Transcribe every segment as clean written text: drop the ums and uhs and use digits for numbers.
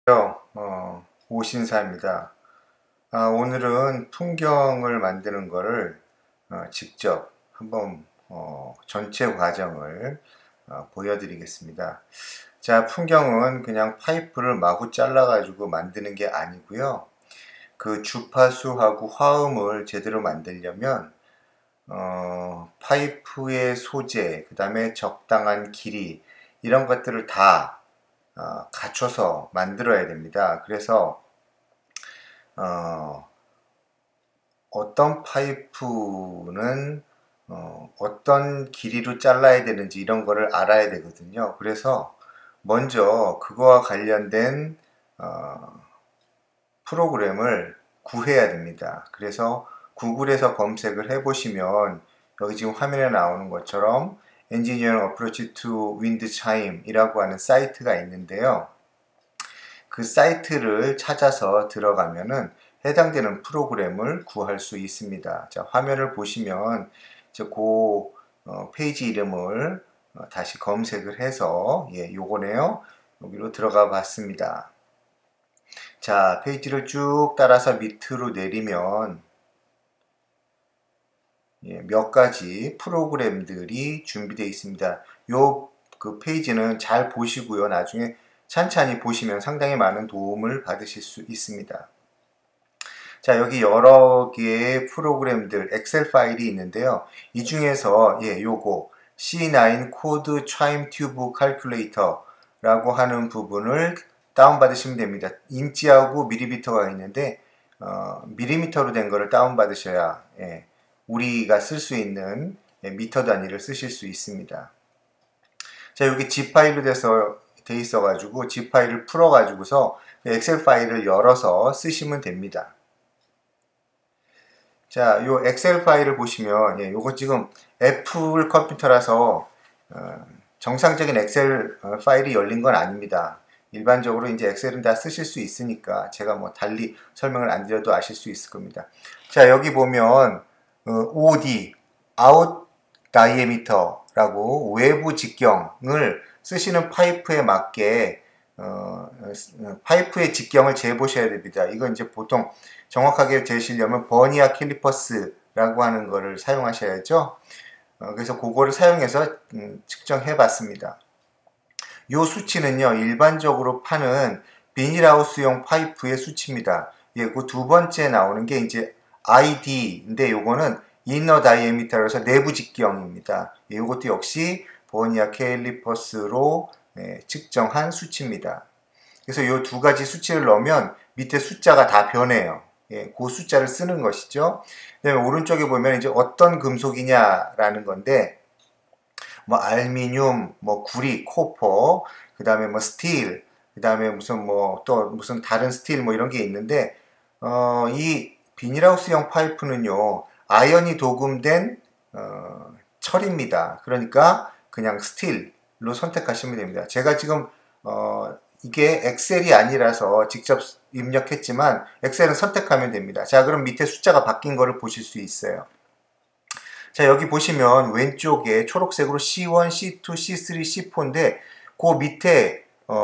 오신사입니다. 오늘은 풍경을 만드는 거를 직접 한번 전체 과정을 보여드리겠습니다. 자, 풍경은 그냥 파이프를 마구 잘라가지고 만드는 게 아니고요. 그 주파수하고 화음을 제대로 만들려면 파이프의 소재, 그 다음에 적당한 길이 이런 것들을 다 갖춰서 만들어야 됩니다. 그래서 어떤 파이프는 어떤 길이로 잘라야 되는지 이런 거를 알아야 되거든요. 그래서 먼저 그거와 관련된 프로그램을 구해야 됩니다. 그래서 구글에서 검색을 해 보시면 여기 지금 화면에 나오는 것처럼 Engineering Approach to Wind Chime 이라고 하는 사이트가 있는데요. 그 사이트를 찾아서 들어가면은 해당되는 프로그램을 구할 수 있습니다. 자, 화면을 보시면 그 페이지 이름을 다시 검색을 해서 요거네요. 여기로 들어가 봤습니다. 자, 페이지를 쭉 따라서 밑으로 내리면 몇 가지 프로그램들이 준비되어 있습니다. 그 페이지는 잘 보시고요. 나중에 찬찬히 보시면 상당히 많은 도움을 받으실 수 있습니다. 자, 여기 여러 개의 프로그램들, 엑셀 파일이 있는데요. 이 중에서 요거 C9 코드 차임 튜브 칼큘레이터 라고 하는 부분을 다운받으시면 됩니다. 인치하고 밀리미터가 있는데 밀리미터로 된 거를 다운받으셔야 우리가 쓸 수 있는 미터 단위를 쓰실 수 있습니다. 자, 여기 zip 파일로 돼 있어 가지고 zip 파일을 풀어 가지고서 엑셀 파일을 열어서 쓰시면 됩니다. 자, 요 엑셀 파일을 보시면 요거 지금 애플 컴퓨터라서 정상적인 엑셀 파일이 열린 건 아닙니다. 일반적으로 이제 엑셀은 다 쓰실 수 있으니까 제가 뭐 달리 설명을 안 드려도 아실 수 있을 겁니다. 자, 여기 보면 OD, Out Diameter라고 외부 직경을 쓰시는 파이프에 맞게 파이프의 직경을 재보셔야 됩니다. 이건 이제 보통 정확하게 재시려면 버니아 캘리퍼스라고 하는 거를 사용하셔야죠. 그래서 그거를 사용해서 측정해 봤습니다. 이 수치는요, 일반적으로 파는 비닐하우스용 파이프의 수치입니다. 그 두 번째 나오는 게 이제 ID인데 요거는 이너 다이애미터라서 내부 직경입니다. 이것도 역시 버니아 캘리퍼스로 측정한 수치입니다. 그래서 이 두 가지 수치를 넣으면 밑에 숫자가 다 변해요. 그 숫자를 쓰는 것이죠. 그다음에 오른쪽에 보면 이제 어떤 금속이냐라는 건데, 뭐 알미늄, 뭐 구리, 코퍼, 그 다음에 뭐 스틸, 그 다음에 또 무슨 다른 스틸 뭐 이런 게 있는데, 이 비닐하우스형 파이프는요, 아연이 도금된 철입니다. 그러니까 그냥 스틸로 선택하시면 됩니다. 제가 지금 이게 엑셀이 아니라서 직접 입력했지만 엑셀은 선택하면 됩니다. 자, 그럼 밑에 숫자가 바뀐 거를 보실 수 있어요. 자, 여기 보시면 왼쪽에 초록색으로 C1, C2, C3, C4인데 그 밑에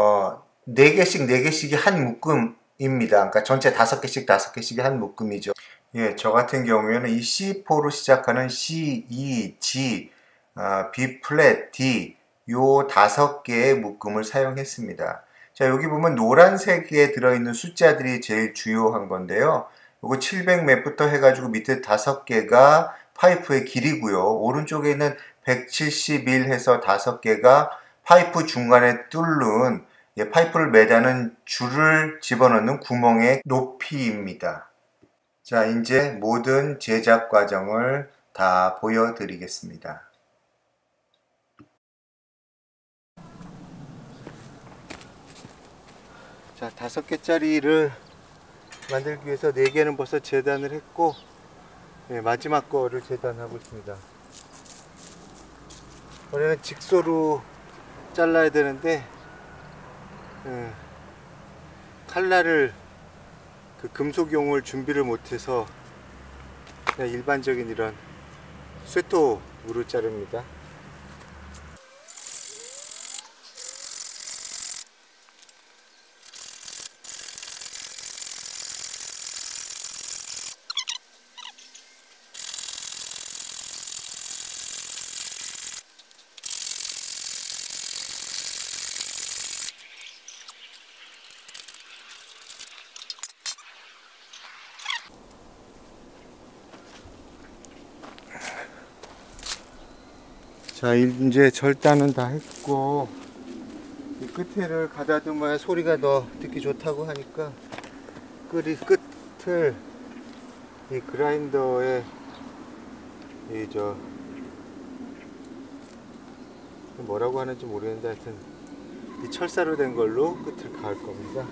4개씩이 한 묶음입니다. 그러니까 전체 5개씩이 한 묶음이죠. 저 같은 경우에는 이 C4로 시작하는 C, E, G, B 플랫, D 요 5개의 묶음을 사용했습니다. 자, 여기 보면 노란색에 들어있는 숫자들이 제일 주요한 건데요. 요거 700몇부터 해가지고 밑에 5개가 파이프의 길이고요. 오른쪽에 있는 171 해서 5개가 파이프 중간에 뚫는 파이프를 매다는 줄을 집어넣는 구멍의 높이입니다. 자, 이제 모든 제작 과정을 다 보여드리겠습니다. 자, 5개짜리를 만들기 위해서 4개는 벌써 재단을 했고, 마지막 거를 재단하고 있습니다. 원래는 직소로 잘라야 되는데 칼날을 그 금속용을 준비를 못해서 그냥 일반적인 이런 쇠톱으로 자릅니다. 자, 이제 절단은 다 했고, 이 끝을 가다듬어야 소리가 더 듣기 좋다고 하니까 끝을 이 그라인더에 뭐라고 하는지 모르겠는데 하여튼 이 철사로 된 걸로 끝을 가을 겁니다.